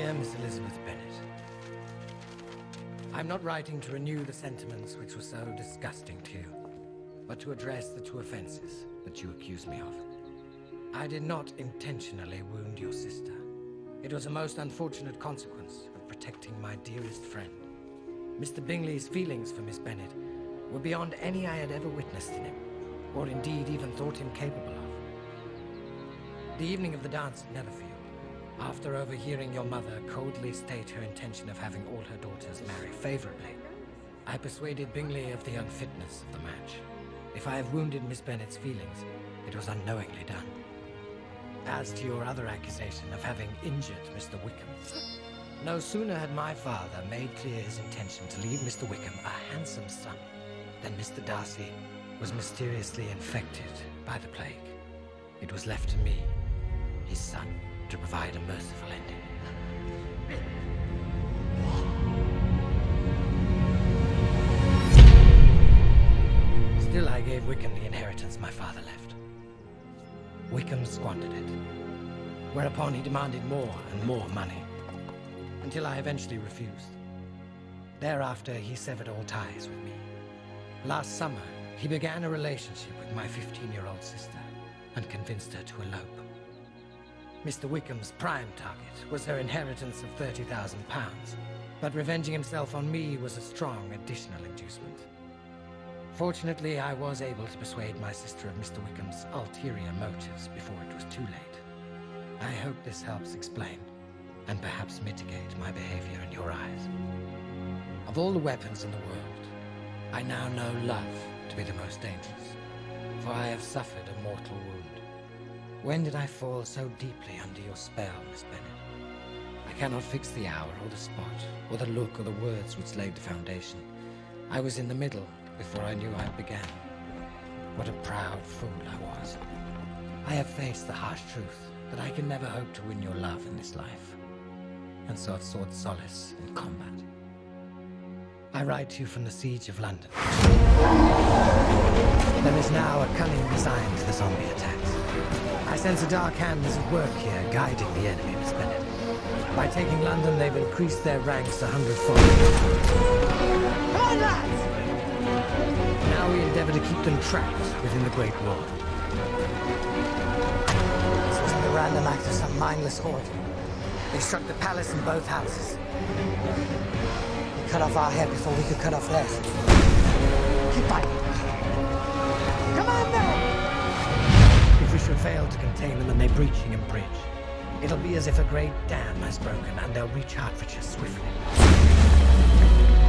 Dear Miss Elizabeth Bennet, I'm not writing to renew the sentiments which were so disgusting to you, but to address the two offenses that you accuse me of. I did not intentionally wound your sister. It was a most unfortunate consequence of protecting my dearest friend. Mr. Bingley's feelings for Miss Bennet were beyond any I had ever witnessed in him, or indeed even thought him capable of. The evening of the dance at Netherfield, after overhearing your mother coldly state her intention of having all her daughters marry favorably, I persuaded Bingley of the unfitness of the match. If I have wounded Miss Bennet's feelings, it was unknowingly done. As to your other accusation of having injured Mr. Wickham, no sooner had my father made clear his intention to leave Mr. Wickham a handsome son than Mr. Darcy was mysteriously infected by the plague. It was left to me, his son, to provide a merciful ending. Still, I gave Wickham the inheritance my father left. Wickham squandered it, whereupon he demanded more and more money, until I eventually refused. Thereafter, he severed all ties with me. Last summer, he began a relationship with my 15-year-old sister and convinced her to elope. Mr. Wickham's prime target was her inheritance of £30,000, but revenging himself on me was a strong additional inducement. Fortunately, I was able to persuade my sister of Mr. Wickham's ulterior motives before it was too late. I hope this helps explain, and perhaps mitigate my behavior in your eyes. Of all the weapons in the world, I now know love to be the most dangerous, for I have suffered a mortal wound. When did I fall so deeply under your spell, Miss Bennet? I cannot fix the hour or the spot, or the look or the words which laid the foundation. I was in the middle before I knew I began. What a proud fool I was. I have faced the harsh truth that I can never hope to win your love in this life, and so have sought solace in combat. I write to you from the siege of London. There is now a cunning design to the zombie attacks. I sense a dark hand is at work here, guiding the enemy, Miss Bennet. By taking London, they've increased their ranks 100-fold. Come on, lads! Now we endeavor to keep them trapped within the Great Wall. This wasn't a random act of some mindless horde. They struck the palace and both houses. They cut off our head before we could cut off theirs. Keep fighting. Come on, now! If we should fail to contain them and they breach Hingham Bridge, it'll be as if a great dam has broken and they'll reach Hertfordshire swiftly.